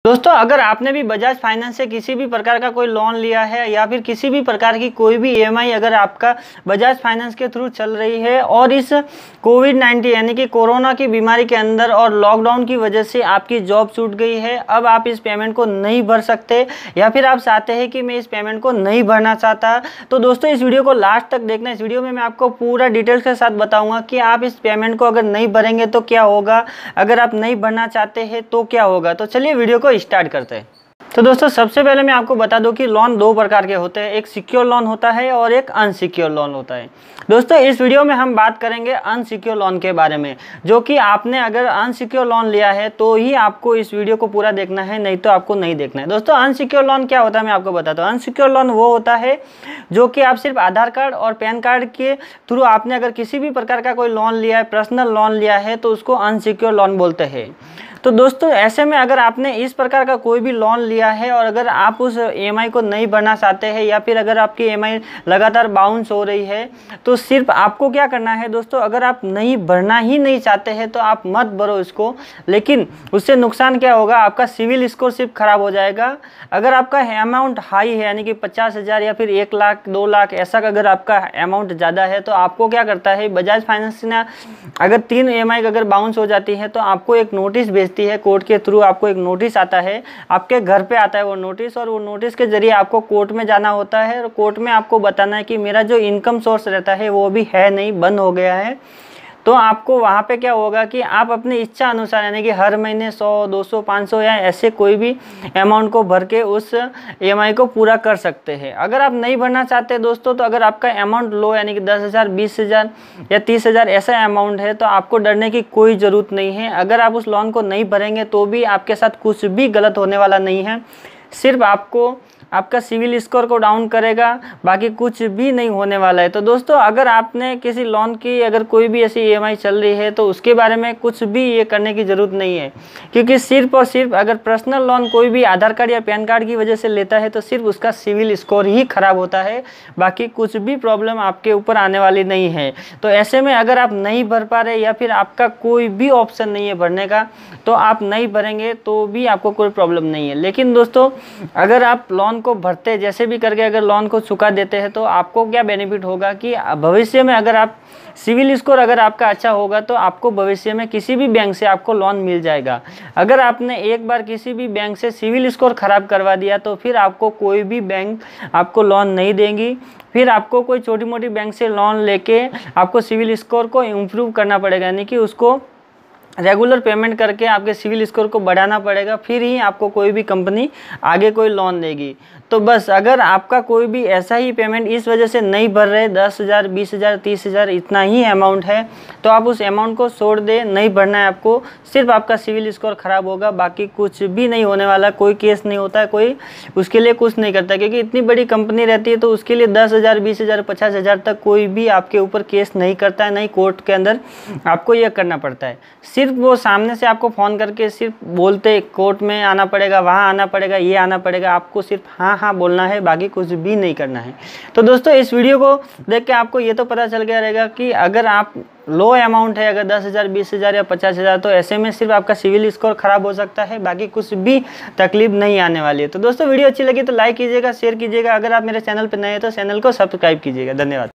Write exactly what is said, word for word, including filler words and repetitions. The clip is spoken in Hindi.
दोस्तों, अगर आपने भी बजाज फाइनेंस से किसी भी प्रकार का कोई लोन लिया है या फिर किसी भी प्रकार की कोई भी ईएमआई अगर आपका बजाज फाइनेंस के थ्रू चल रही है और इस कोविड नाइन्टीन यानी कि कोरोना की बीमारी के अंदर और लॉकडाउन की वजह से आपकी जॉब छूट गई है, अब आप इस पेमेंट को नहीं भर सकते या फिर आप चाहते हैं कि मैं इस पेमेंट को नहीं भरना चाहता, तो दोस्तों इस वीडियो को लास्ट तक देखना। इस वीडियो में मैं आपको पूरा डिटेल्स के साथ बताऊँगा कि आप इस पेमेंट को अगर नहीं भरेंगे तो क्या होगा, अगर आप नहीं भरना चाहते हैं तो क्या होगा। तो चलिए वीडियो को स्टार्ट करते हैं। तो दोस्तों सबसे पहले मैं आपको बता दूं कि लोन दो प्रकार के होते हैं, एक सिक्योर लोन होता है और एक अनसिक्योर लोन होता है। दोस्तों इस वीडियो में हम बात करेंगे अनसिक्योर लोन के बारे में, जो कि आपने अगर अनसिक्योर लोन लिया है तो ही आपको इस वीडियो को पूरा देखना है, नहीं तो आपको नहीं देखना है। दोस्तों अनसिक्योर लोन क्या होता है मैं आपको बताता हूँ। अनसिक्योर लोन वो होता है जो कि आप सिर्फ आधार कार्ड और पैन कार्ड के थ्रू आपने अगर किसी भी प्रकार का कोई लोन लिया है, पर्सनल लोन लिया है, तो उसको अनसिक्योर लोन बोलते हैं। तो दोस्तों ऐसे में अगर आपने इस प्रकार का कोई भी लोन लिया है और अगर आप उस ईएमआई को नहीं भरना चाहते हैं या फिर अगर आपकी ईएमआई लगातार बाउंस हो रही है, तो सिर्फ आपको क्या करना है दोस्तों, अगर आप नहीं भरना ही नहीं चाहते हैं तो आप मत भरो इसको। लेकिन उससे नुकसान क्या होगा, आपका सिविल स्कोर सिर्फ खराब हो जाएगा। अगर आपका अमाउंट हाई है यानी कि पचास हज़ार या फिर एक लाख दो लाख ऐसा अगर आपका अमाउंट ज़्यादा है, तो आपको क्या करता है बजाज फाइनेंस ने, अगर तीन ईएमआई अगर बाउंस हो जाती है तो आपको एक नोटिस भेजती है कोर्ट के थ्रू। आपको एक नोटिस आता है, आपके घर पे आता है वो नोटिस, और वो नोटिस के जरिए आपको कोर्ट में जाना होता है और कोर्ट में आपको बताना है कि मेरा जो इनकम सोर्स रहता है वो भी है नहीं, बंद हो गया है। तो आपको वहाँ पे क्या होगा कि आप अपनी इच्छा अनुसार यानी कि हर महीने सौ दो सौ पाँच सौ या ऐसे कोई भी अमाउंट को भर के उस ईएमआई को पूरा कर सकते हैं। अगर आप नहीं भरना चाहते दोस्तों, तो अगर आपका अमाउंट लो यानी कि दस हज़ार बीस हज़ार या तीस हज़ार ऐसा अमाउंट है, तो आपको डरने की कोई ज़रूरत नहीं है। अगर आप उस लोन को नहीं भरेंगे तो भी आपके साथ कुछ भी गलत होने वाला नहीं है, सिर्फ आपको आपका सिविल स्कोर को डाउन करेगा, बाकी कुछ भी नहीं होने वाला है। तो दोस्तों अगर आपने किसी लोन की अगर कोई भी ऐसी ईएमआई चल रही है तो उसके बारे में कुछ भी ये करने की ज़रूरत नहीं है, क्योंकि सिर्फ और सिर्फ अगर पर्सनल लोन कोई भी आधार कार्ड या पैन कार्ड की वजह से लेता है तो सिर्फ उसका सिविल स्कोर ही खराब होता है, बाकी कुछ भी प्रॉब्लम आपके ऊपर आने वाली नहीं है। तो ऐसे में अगर आप नहीं भर पा रहे या फिर आपका कोई भी ऑप्शन नहीं है भरने का, तो आप नहीं भरेंगे तो भी आपको कोई प्रॉब्लम नहीं है। लेकिन दोस्तों अगर आप लोन को भरते जैसे भी करके अगर लोन को चुका देते हैं, तो आपको क्या बेनिफिट होगा कि भविष्य में अगर आप सिविल स्कोर अगर आपका अच्छा होगा तो आपको भविष्य में किसी भी बैंक से आपको लोन मिल जाएगा। अगर आपने एक बार किसी भी बैंक से सिविल स्कोर खराब करवा दिया तो फिर आपको कोई भी बैंक आपको लोन नहीं देंगी, फिर आपको कोई छोटी मोटी बैंक से लोन लेके आपको सिविल स्कोर को इम्प्रूव करना पड़ेगा, यानी कि उसको रेगुलर पेमेंट करके आपके सिविल स्कोर को बढ़ाना पड़ेगा, फिर ही आपको कोई भी कंपनी आगे कोई लोन देगी। तो बस अगर आपका कोई भी ऐसा ही पेमेंट इस वजह से नहीं भर रहे, दस हज़ार बीस हज़ार तीस हज़ार इतना ही अमाउंट है, तो आप उस अमाउंट को छोड़ दे, नहीं भरना है आपको। सिर्फ आपका सिविल स्कोर ख़राब होगा, बाकी कुछ भी नहीं होने वाला। कोई केस नहीं होता है, कोई उसके लिए कुछ नहीं करता, क्योंकि इतनी बड़ी कंपनी रहती है तो उसके लिए दस हज़ार बीस हज़ार पचास हज़ार तक कोई भी आपके ऊपर केस नहीं करता है, नहीं कोर्ट के अंदर आपको यह करना पड़ता है। सिर्फ वो सामने से आपको फ़ोन करके सिर्फ बोलते कोर्ट में आना पड़ेगा, वहाँ आना पड़ेगा, ये आना पड़ेगा, आपको सिर्फ हाँ हाँ बोलना है, बाकी कुछ भी नहीं करना है। तो दोस्तों इस वीडियो को देख के आपको ये तो पता चल गया रहेगा कि अगर आप लो अमाउंट है, अगर दस हज़ार बीस हज़ार या पचास हज़ार, तो ऐसे में सिर्फ आपका सिविल स्कोर खराब हो सकता है, बाकी कुछ भी तकलीफ नहीं आने वाली है। तो दोस्तों वीडियो अच्छी लगी तो लाइक कीजिएगा, शेयर कीजिएगा। अगर आप मेरे चैनल पर नए हैं तो चैनल को सब्सक्राइब कीजिएगा। धन्यवाद।